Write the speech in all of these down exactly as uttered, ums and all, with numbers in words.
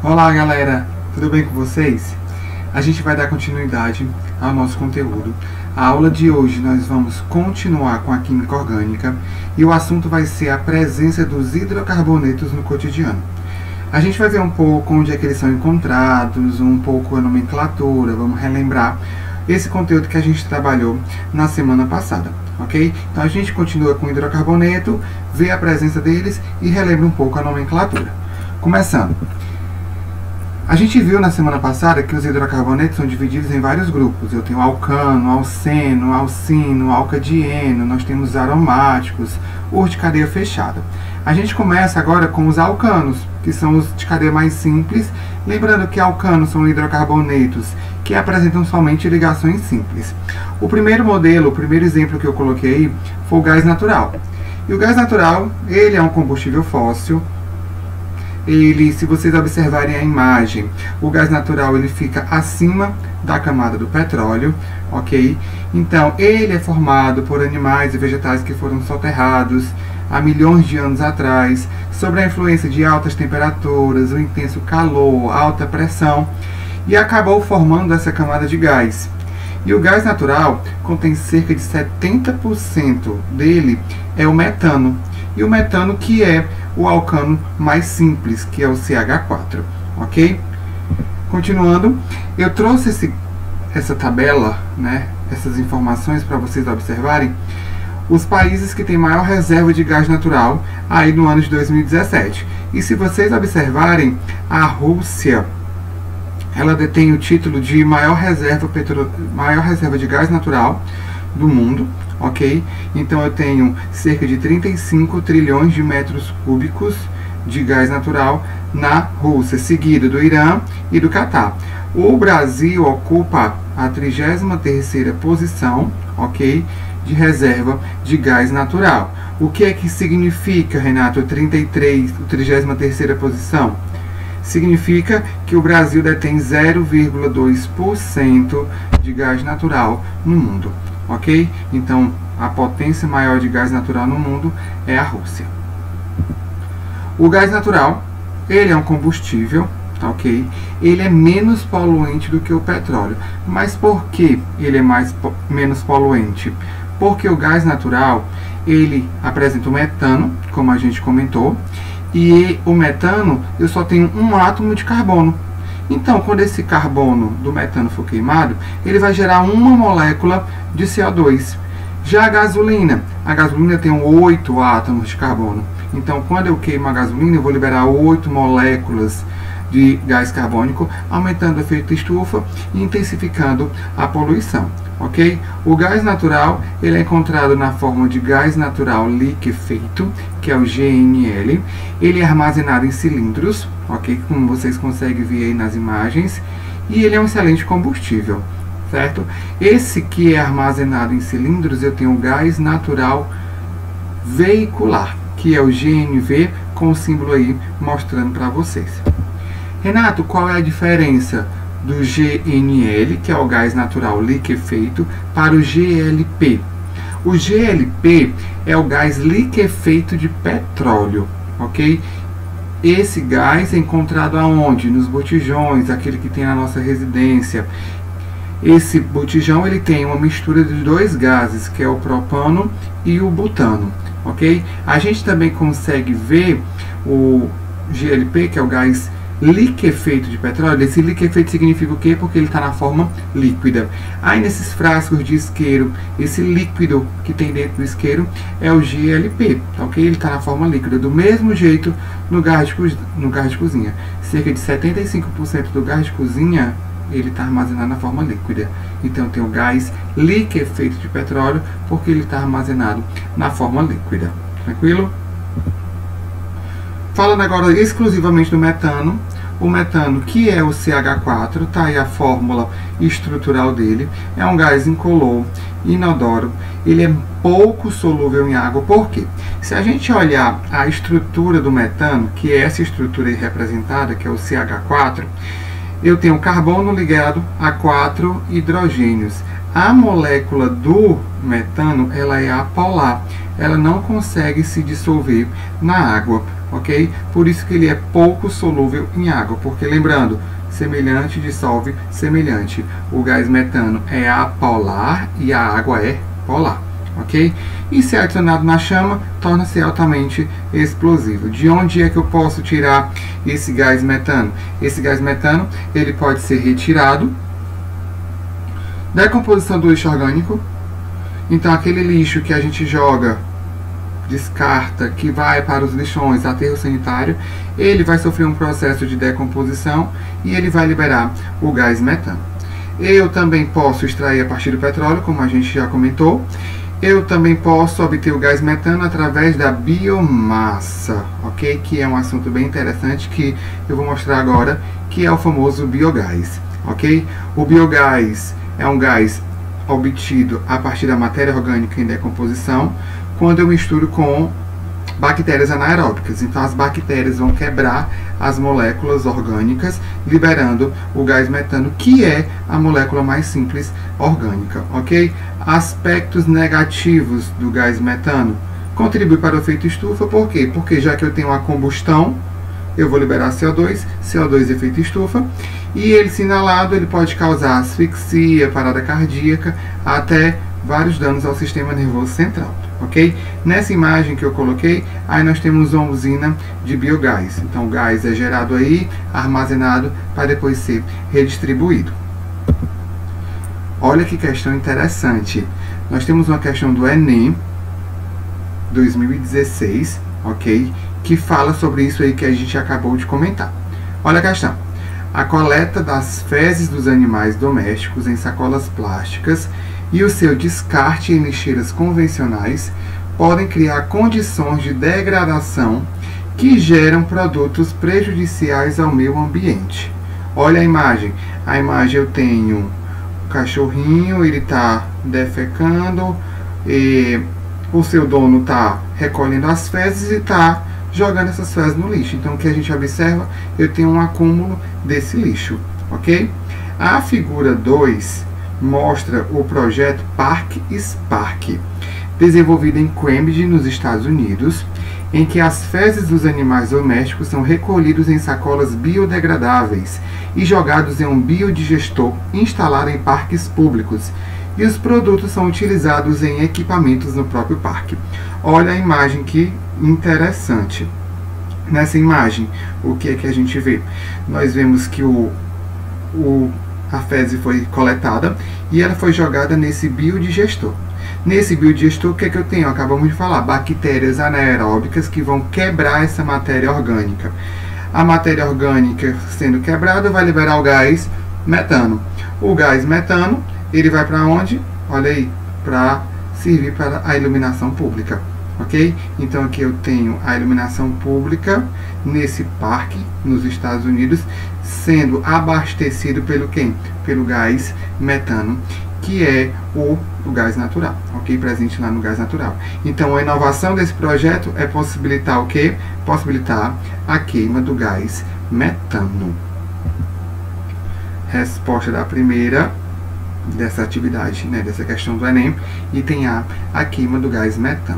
Olá galera, tudo bem com vocês? A gente vai dar continuidade ao nosso conteúdo. A aula de hoje nós vamos continuar com a química orgânica e o assunto vai ser a presença dos hidrocarbonetos no cotidiano. A gente vai ver um pouco onde é que eles são encontrados, um pouco a nomenclatura, vamos relembrar esse conteúdo que a gente trabalhou na semana passada, ok? Então a gente continua com o hidrocarboneto, vê a presença deles e relembra um pouco a nomenclatura. Começando. A gente viu na semana passada que os hidrocarbonetos são divididos em vários grupos. Eu tenho alcano, alceno, alcino, alcadieno, nós temos aromáticos, os de cadeia fechada. A gente começa agora com os alcanos, que são os de cadeia mais simples. Lembrando que alcanos são hidrocarbonetos que apresentam somente ligações simples. O primeiro modelo, o primeiro exemplo que eu coloquei foi o gás natural. E o gás natural, ele é um combustível fóssil. Ele, se vocês observarem a imagem, o gás natural ele fica acima da camada do petróleo, ok? Então, ele é formado por animais e vegetais que foram soterrados há milhões de anos atrás, sob a influência de altas temperaturas, o intenso calor, alta pressão, e acabou formando essa camada de gás. E o gás natural contém cerca de setenta por cento dele é o metano. E o metano que é o alcano mais simples, que é o C H quatro, ok? Continuando, eu trouxe esse, essa tabela, né, essas informações para vocês observarem os países que têm maior reserva de gás natural aí no ano de dois mil e dezessete. E se vocês observarem, a Rússia, ela detém o título de maior reserva, petro... maior reserva de gás natural do mundo, ok? Então eu tenho cerca de trinta e cinco trilhões de metros cúbicos de gás natural na Rússia, seguido do Irã e do Catar. O Brasil ocupa a trigésima terceira posição, ok? De reserva de gás natural. O que é que significa, Renato, trinta e três, a trigésima terceira posição? Significa que o Brasil detém zero vírgula dois por cento de gás natural no mundo, ok? Então, a potência maior de gás natural no mundo é a Rússia. O gás natural, ele é um combustível, ok? Ele é menos poluente do que o petróleo. Mas por que ele é mais, menos poluente? Porque o gás natural, ele apresenta o metano, como a gente comentou, e o metano, eu só tenho um átomo de carbono. Então, quando esse carbono do metano for queimado, ele vai gerar uma molécula de C O dois. Já a gasolina, a gasolina tem oito átomos de carbono. Então, quando eu queimo a gasolina, eu vou liberar oito moléculas de gás carbônico, aumentando o efeito estufa e intensificando a poluição, ok? O gás natural, ele é encontrado na forma de gás natural liquefeito, que é o G N L. Ele é armazenado em cilindros, ok? Como vocês conseguem ver aí nas imagens. E ele é um excelente combustível, certo? Esse que é armazenado em cilindros, eu tenho o gás natural veicular, que é o G N V, com o símbolo aí mostrando para vocês. Renato, qual é a diferença do G N L, que é o gás natural liquefeito, para o G L P? O G L P é o gás liquefeito de petróleo, ok? Esse gás é encontrado aonde? Nos botijões, aquele que tem na nossa residência. Esse botijão ele tem uma mistura de dois gases, que é o propano e o butano, ok? A gente também consegue ver o G L P, que é o gás liquefeito de petróleo. Esse liquefeito significa o quê? Porque ele está na forma líquida. Aí nesses frascos de isqueiro, esse líquido que tem dentro do isqueiro é o G L P, ok? Ele está na forma líquida. Do mesmo jeito no gás de, no gás de cozinha. Cerca de setenta e cinco por cento do gás de cozinha ele está armazenado na forma líquida. Então tem o gás liquefeito de petróleo porque ele está armazenado na forma líquida. Tranquilo? Falando agora exclusivamente do metano, o metano, que é o C H quatro, tá aí a fórmula estrutural dele, é um gás incolor, inodoro, ele é pouco solúvel em água. Por quê? Se a gente olhar a estrutura do metano, que é essa estrutura aí representada, que é o C H quatro, eu tenho carbono ligado a quatro hidrogênios. A molécula do metano, ela é apolar, ela não consegue se dissolver na água, ok? Por isso que ele é pouco solúvel em água, porque lembrando, semelhante dissolve semelhante. O gás metano é apolar e a água é polar, ok? E se adicionado na chama, torna-se altamente explosivo. De onde é que eu posso tirar esse gás metano? Esse gás metano, ele pode ser retirado da decomposição do lixo orgânico. Então, aquele lixo que a gente joga, descarta, que vai para os lixões, aterro sanitário, ele vai sofrer um processo de decomposição e ele vai liberar o gás metano. Eu também posso extrair a partir do petróleo, como a gente já comentou. Eu também posso obter o gás metano através da biomassa, ok? Que é um assunto bem interessante que eu vou mostrar agora, que é o famoso biogás, ok? O biogás é um gás obtido a partir da matéria orgânica em decomposição, quando eu misturo com bactérias anaeróbicas. Então as bactérias vão quebrar as moléculas orgânicas, liberando o gás metano, que é a molécula mais simples orgânica, ok? Aspectos negativos do gás metano: contribui para o efeito estufa. Por quê? Porque já que eu tenho uma combustão, eu vou liberar C O dois, C O dois efeito estufa, e ele, se inalado, ele pode causar asfixia, parada cardíaca, até vários danos ao sistema nervoso central, ok? Nessa imagem que eu coloquei, aí nós temos uma usina de biogás. Então o gás é gerado aí, armazenado, para depois ser redistribuído. Olha que questão interessante. Nós temos uma questão do Enem dois mil e dezesseis, ok? Que fala sobre isso aí que a gente acabou de comentar. Olha a questão. A coleta das fezes dos animais domésticos em sacolas plásticas e o seu descarte em lixeiras convencionais podem criar condições de degradação que geram produtos prejudiciais ao meio ambiente. Olha a imagem. A imagem, eu tenho o cachorrinho, ele está defecando, e o seu dono está recolhendo as fezes e está jogando essas fezes no lixo. Então o que a gente observa, eu tenho um acúmulo desse lixo, ok? A figura dois mostra o projeto Park Spark, desenvolvido em Cambridge, nos Estados Unidos, em que as fezes dos animais domésticos são recolhidos em sacolas biodegradáveis e jogados em um biodigestor instalado em parques públicos, e os produtos são utilizados em equipamentos no próprio parque. Olha a imagem, que interessante. Nessa imagem, o que é que a gente vê? Nós vemos que o, o, a fezes foi coletada e ela foi jogada nesse biodigestor. Nesse biodigestor, o que é que eu tenho? Acabamos de falar, bactérias anaeróbicas que vão quebrar essa matéria orgânica. A matéria orgânica sendo quebrada vai liberar o gás metano. O gás metano, ele vai para onde? Olha aí, para servir para a iluminação pública, ok? Então aqui eu tenho a iluminação pública nesse parque nos Estados Unidos, sendo abastecido pelo quem? Pelo gás metano, que é o, o gás natural, ok? Presente lá no gás natural. Então a inovação desse projeto é possibilitar o quê? Possibilitar a queima do gás metano. Resposta da primeira dessa atividade, né, dessa questão do Enem, item A, a queima do gás metano.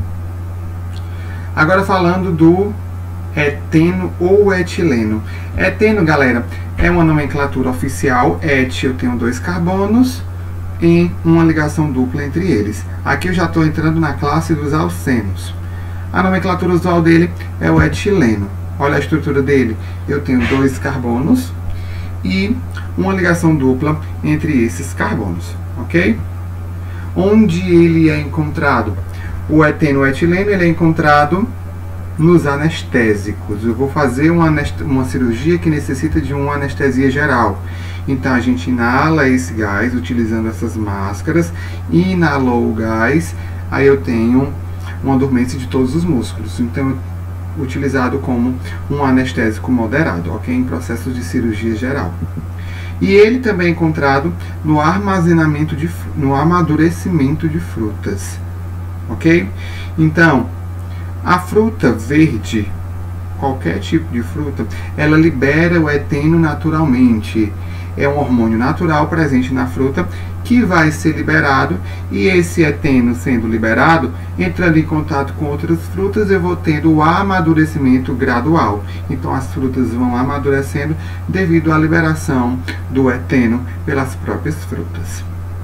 Agora falando do eteno ou etileno. Eteno, galera, é uma nomenclatura oficial. Et, eu tenho dois carbonos em uma ligação dupla entre eles. Aqui eu já estou entrando na classe dos alcenos. A nomenclatura usual dele é o etileno. Olha a estrutura dele. Eu tenho dois carbonos e uma ligação dupla entre esses carbonos, ok? Onde ele é encontrado? O eteno etileno, ele é encontrado nos anestésicos. Eu vou fazer uma, uma cirurgia que necessita de uma anestesia geral. Então a gente inala esse gás utilizando essas máscaras, inalou o gás, aí eu tenho uma dormência de todos os músculos. Então utilizado como um anestésico moderado, ok? Em processos de cirurgia geral. E ele também é encontrado no armazenamento de, no amadurecimento de frutas, ok? Então, a fruta verde, qualquer tipo de fruta, ela libera o eteno naturalmente. É um hormônio natural presente na fruta que vai ser liberado, e esse eteno sendo liberado, entrando em contato com outras frutas, eu vou tendo o amadurecimento gradual. Então as frutas vão amadurecendo devido à liberação do eteno pelas próprias frutas.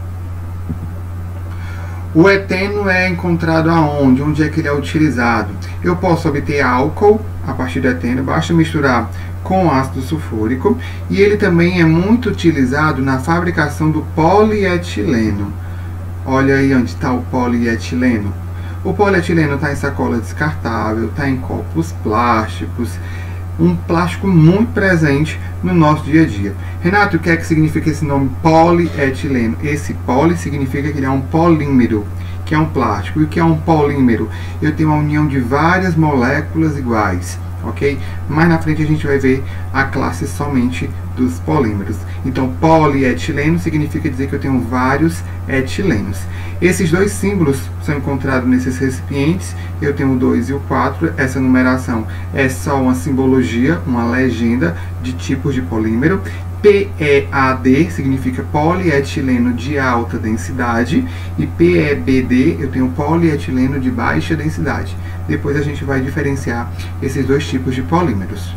O eteno é encontrado aonde? Onde é que ele é utilizado? Eu posso obter álcool a partir do eteno, basta misturar com ácido sulfúrico, e ele também é muito utilizado na fabricação do polietileno. Olha aí onde está o polietileno. O polietileno está em sacola descartável, está em copos plásticos, um plástico muito presente no nosso dia a dia. Renato, o que é que significa esse nome polietileno? Esse poli significa que ele é um polímero, que é um plástico. E o que é um polímero? Eu tenho uma união de várias moléculas iguais, ok? Mais na frente a gente vai ver a classe somente dos polímeros. Então, polietileno significa dizer que eu tenho vários etilenos. Esses dois símbolos são encontrados nesses recipientes. Eu tenho o dois e o quatro. Essa numeração é só uma simbologia, uma legenda de tipos de polímero. P E A D significa polietileno de alta densidade, e P E B D eu tenho polietileno de baixa densidade. Depois a gente vai diferenciar esses dois tipos de polímeros.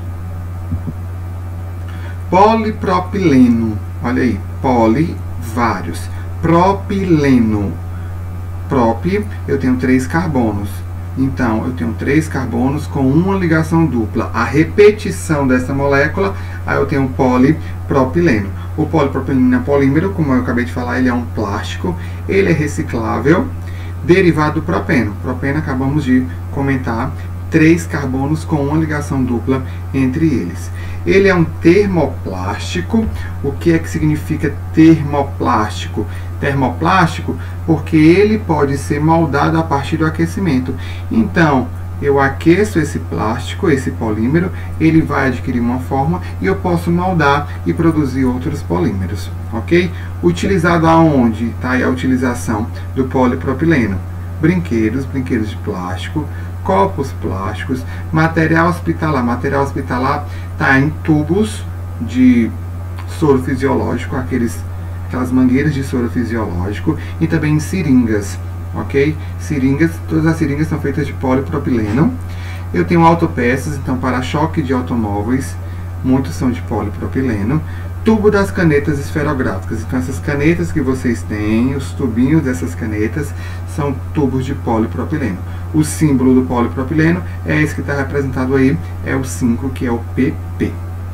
Polipropileno, olha aí, poli, vários, propileno, prop, eu tenho três carbonos. Então, eu tenho três carbonos com uma ligação dupla. A repetição dessa molécula, aí eu tenho polipropileno. O polipropileno é polímero, como eu acabei de falar, ele é um plástico, ele é reciclável, derivado do propeno. Propeno, acabamos de comentar, três carbonos com uma ligação dupla entre eles. Ele é um termoplástico. O que é que significa termoplástico? Termoplástico porque ele pode ser moldado a partir do aquecimento. Então, eu aqueço esse plástico, esse polímero, ele vai adquirir uma forma e eu posso moldar e produzir outros polímeros, ok? Utilizado aonde? Tá aí a utilização do polipropileno. Brinquedos, brinquedos de plástico, copos plásticos, material hospitalar. Material hospitalar está em tubos de soro fisiológico, aqueles, aquelas mangueiras de soro fisiológico, e também em seringas, ok? Seringas, todas as seringas são feitas de polipropileno. Eu tenho autopeças, então para-choque de automóveis, muitos são de polipropileno. Tubo das canetas esferográficas, então essas canetas que vocês têm, os tubinhos dessas canetas, são tubos de polipropileno. O símbolo do polipropileno é esse que está representado aí, é o cinco, que é o P P.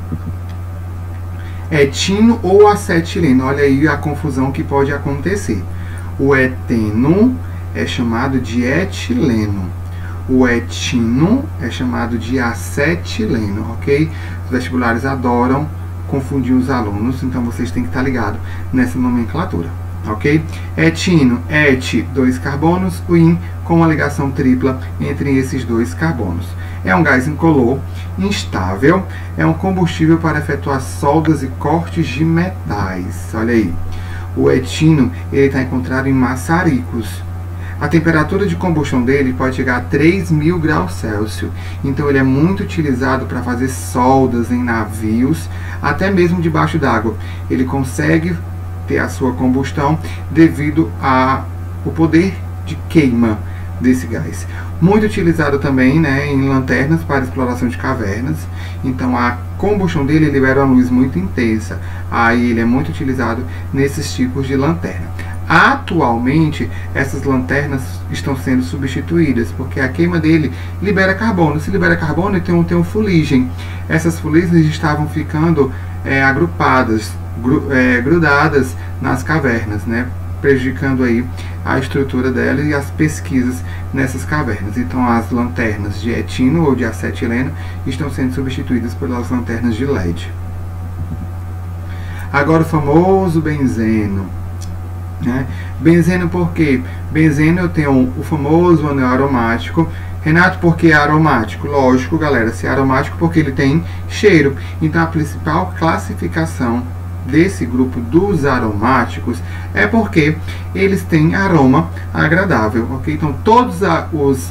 Etino ou acetileno, olha aí a confusão que pode acontecer. O eteno é chamado de etileno. O etino é chamado de acetileno, ok? Os vestibulares adoram confundir os alunos, então vocês têm que estar ligados nessa nomenclatura, ok? Etino, et, dois carbonos, o in, com uma ligação tripla entre esses dois carbonos. É um gás incolor, instável, é um combustível para efetuar soldas e cortes de metais. Olha aí, o etino ele está encontrado em maçaricos. A temperatura de combustão dele pode chegar a três mil graus Celsius. Então ele é muito utilizado para fazer soldas em navios, até mesmo debaixo d'água. Ele consegue ter a sua combustão devido ao poder de queima desse gás. Muito utilizado também, né, em lanternas para exploração de cavernas. Então a combustão dele libera uma luz muito intensa. Aí ele é muito utilizado nesses tipos de lanterna. Atualmente, essas lanternas estão sendo substituídas, porque a queima dele libera carbono. Se libera carbono, então tem um fuligem. Essas fuligens estavam ficando é, agrupadas, gru, é, grudadas nas cavernas, né, prejudicando aí a estrutura dela e as pesquisas nessas cavernas. Então, as lanternas de etino ou de acetileno estão sendo substituídas pelas lanternas de L E D. Agora, o famoso benzeno. Né? Benzeno por quê? Benzeno eu tenho o famoso anel aromático. Renato, por que aromático? Lógico, galera, se é aromático porque ele tem cheiro. Então a principal classificação desse grupo dos aromáticos é porque eles têm aroma agradável, ok? Então todos os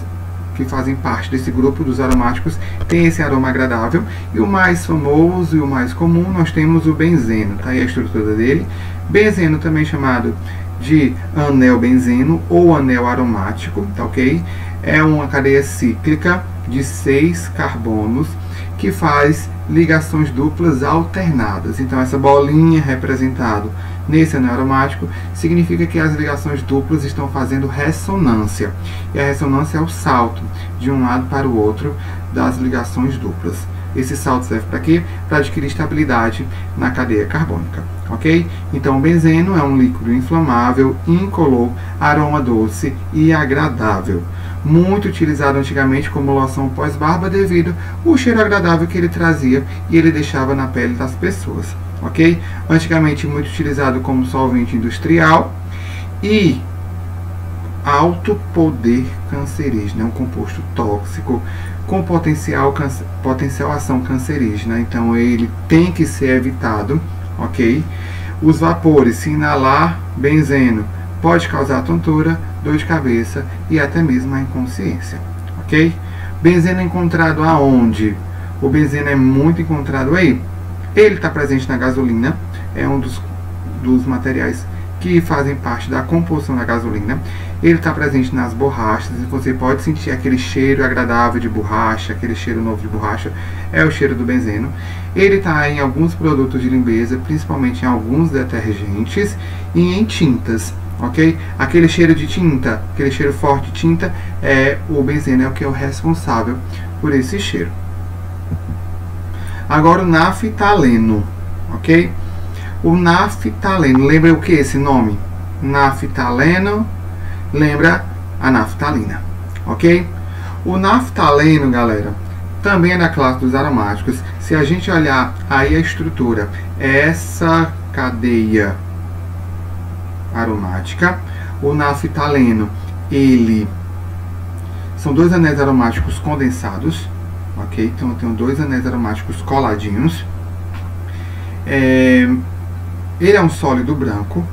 que fazem parte desse grupo dos aromáticos têm esse aroma agradável. E o mais famoso e o mais comum, nós temos o benzeno. Tá aí a estrutura dele. Benzeno também chamado de anel benzeno ou anel aromático, tá ok? É uma cadeia cíclica de seis carbonos que faz ligações duplas alternadas. Então essa bolinha representada nesse anel aromático significa que as ligações duplas estão fazendo ressonância. E a ressonância é o salto de um lado para o outro das ligações duplas. Esse salto serve para quê? Para adquirir estabilidade na cadeia carbônica, ok? Então o benzeno é um líquido inflamável, incolor, aroma doce e agradável. Muito utilizado antigamente como loção pós-barba devido ao cheiro agradável que ele trazia e ele deixava na pele das pessoas, ok? Antigamente muito utilizado como solvente industrial e alto poder cancerígeno, é um composto tóxico com potencial, câncer, potencial ação cancerígena, então ele tem que ser evitado, ok? Os vapores, se inalar benzeno, pode causar tontura, dor de cabeça e até mesmo a inconsciência, ok? Benzeno é encontrado aonde? O benzeno é muito encontrado aí. Ele está presente na gasolina, é um dos, dos materiais que fazem parte da composição da gasolina. Ele está presente nas borrachas e você pode sentir aquele cheiro agradável de borracha, aquele cheiro novo de borracha, é o cheiro do benzeno. Ele está em alguns produtos de limpeza, principalmente em alguns detergentes e em tintas, ok? Aquele cheiro de tinta, aquele cheiro forte de tinta, é o benzeno, é o que é o responsável por esse cheiro. Agora o naftaleno, ok? O naftaleno, lembra o que esse nome? Naftaleno, lembra a naftalina, ok? O naftaleno, galera, também é da classe dos aromáticos. Se a gente olhar aí a estrutura, essa cadeia aromática, o naftaleno, ele são dois anéis aromáticos condensados, ok? Então eu tenho dois anéis aromáticos coladinhos. É, ele é um sólido branco,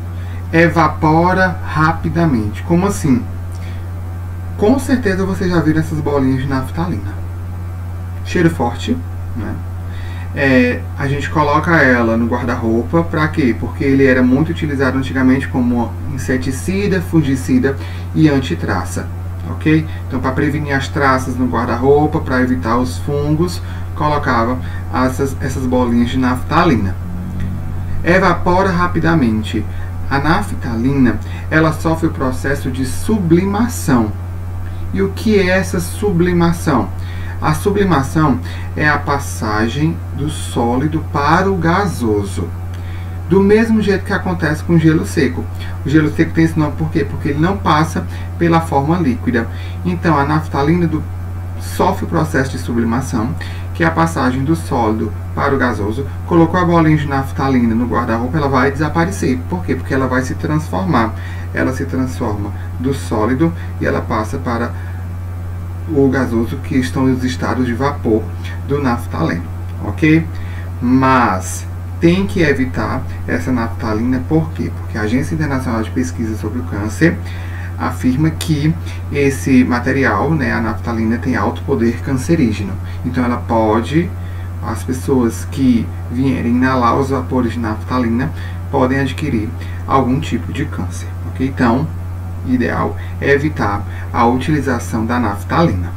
evapora rapidamente. Como assim? Com certeza vocês já viram essas bolinhas de naftalina. Cheiro forte, né? É, a gente coloca ela no guarda-roupa, para quê? Porque ele era muito utilizado antigamente como inseticida, fungicida e antitraça, ok? Então, para prevenir as traças no guarda-roupa, para evitar os fungos, colocava essas, essas bolinhas de naftalina. Evapora rapidamente. A naftalina, ela sofre o processo de sublimação. E o que é essa sublimação? A sublimação é a passagem do sólido para o gasoso. Do mesmo jeito que acontece com o gelo seco. O gelo seco tem esse nome por quê? Porque ele não passa pela forma líquida. Então a naftalina do, sofre o processo de sublimação, que é a passagem do sólido para o gasoso. Colocou a bolinha de naftalina no guarda-roupa, ela vai desaparecer. Por quê? Porque ela vai se transformar. Ela se transforma do sólido e ela passa para o gasoso, que estão os estados de vapor do naftaleno, ok? Mas tem que evitar essa naftalina, por quê? Porque a Agência Internacional de Pesquisa sobre o Câncer afirma que esse material, né, a naftalina, tem alto poder cancerígeno. Então ela pode, as pessoas que vierem inalar os vapores de naftalina podem adquirir algum tipo de câncer, ok? Então, ideal é evitar a utilização da naftalina.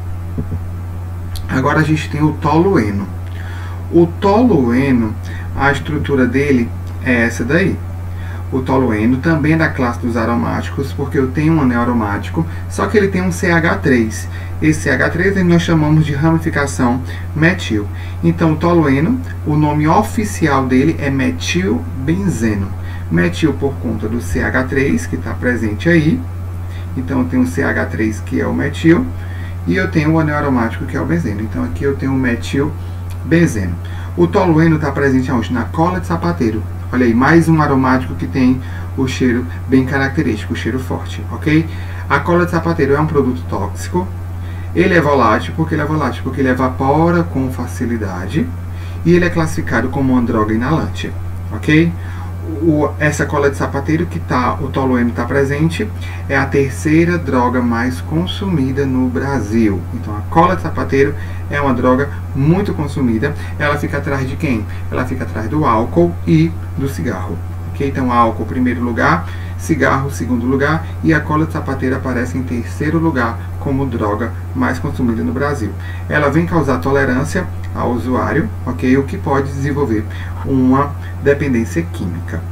Agora a gente tem o tolueno. O tolueno, a estrutura dele é essa daí. O tolueno também é da classe dos aromáticos, porque eu tenho um anel aromático, só que ele tem um C H três. Esse C H três nós chamamos de ramificação metil. Então o tolueno, o nome oficial dele é metilbenzeno. Metil por conta do C H três, que está presente aí. Então eu tenho o C H três, que é o metil, e eu tenho o anel aromático, que é o benzeno. Então aqui eu tenho o metilbenzeno. O tolueno está presente aonde? Na cola de sapateiro. Olha aí, mais um aromático que tem o cheiro bem característico, o cheiro forte, ok? A cola de sapateiro é um produto tóxico. Ele é volátil, porque ele é volátil, porque ele evapora com facilidade. E ele é classificado como uma droga inalante, ok? O, essa cola de sapateiro que tá, o tolueno está presente, é a terceira droga mais consumida no Brasil. Então a cola de sapateiro é uma droga muito consumida. Ela fica atrás de quem? Ela fica atrás do álcool e do cigarro. Okay? Então álcool em primeiro lugar, cigarro em segundo lugar, e a cola de sapateiro aparece em terceiro lugar como droga mais consumida no Brasil. Ela vem causar tolerância ao usuário, ok? O que pode desenvolver uma dependência química.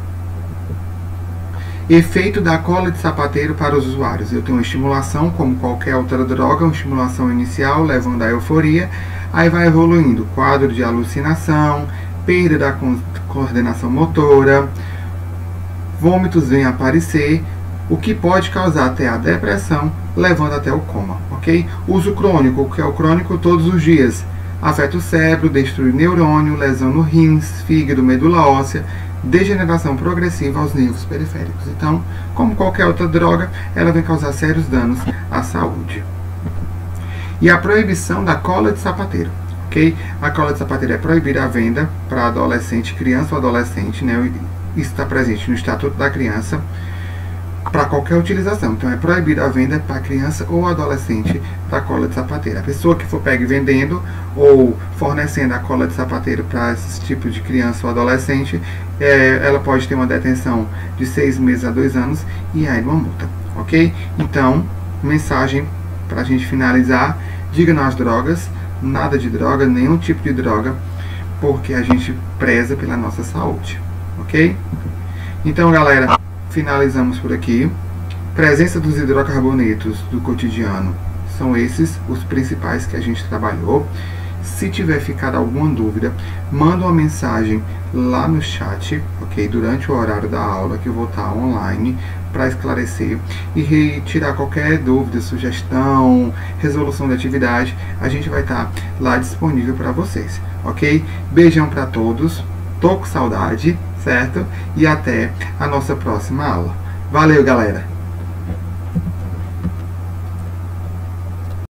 Efeito da cola de sapateiro para os usuários. Eu tenho uma estimulação, como qualquer outra droga, uma estimulação inicial, levando à euforia, aí vai evoluindo, quadro de alucinação, perda da coordenação motora, vômitos vêm aparecer, o que pode causar até a depressão, levando até o coma, ok? Uso crônico, o que é o crônico todos os dias, afeta o cérebro, destrui neurônio, lesão no rins, fígado, medula óssea, degeneração progressiva aos nervos periféricos. Então, como qualquer outra droga, ela vem causar sérios danos à saúde. E a proibição da cola de sapateiro, ok? A cola de sapateiro é proibida a venda para adolescente, criança ou adolescente, né? Isso está presente no Estatuto da Criança, para qualquer utilização. Então é proibida a venda para criança ou adolescente da cola de sapateiro. A pessoa que for pegue vendendo ou fornecendo a cola de sapateiro para esse tipo de criança ou adolescente, é, ela pode ter uma detenção de seis meses a dois anos e aí uma multa, ok? Então, mensagem para a gente finalizar: diga não às drogas, nada de droga, nenhum tipo de droga, porque a gente preza pela nossa saúde, ok? Então, galera, finalizamos por aqui. Presença dos hidrocarbonetos do cotidiano são esses os principais que a gente trabalhou. Se tiver ficado alguma dúvida, manda uma mensagem lá no chat, ok? Durante o horário da aula, que eu vou estar online para esclarecer e retirar qualquer dúvida, sugestão, resolução da atividade. A gente vai estar lá disponível para vocês, ok? Beijão para todos. Tô com saudade, certo? E até a nossa próxima aula. Valeu, galera!